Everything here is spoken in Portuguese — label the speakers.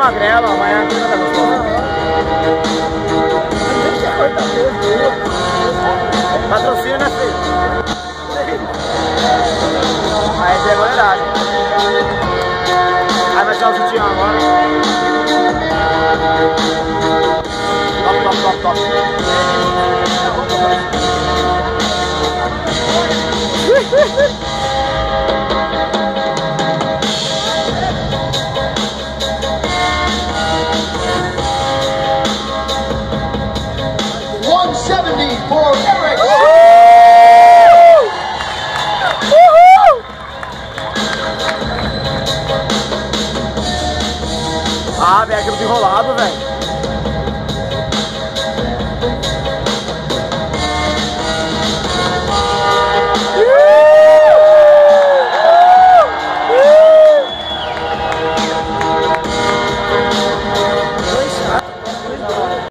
Speaker 1: magrela, amanhã aqui não tá gostoso. Patrocínio, né, filho? Aí é goleiragem. Aí vai tirar o sutiã agora. Top, top, top, top.
Speaker 2: For Eric.
Speaker 1: Ah, velho, aquilo desenrolado, velho.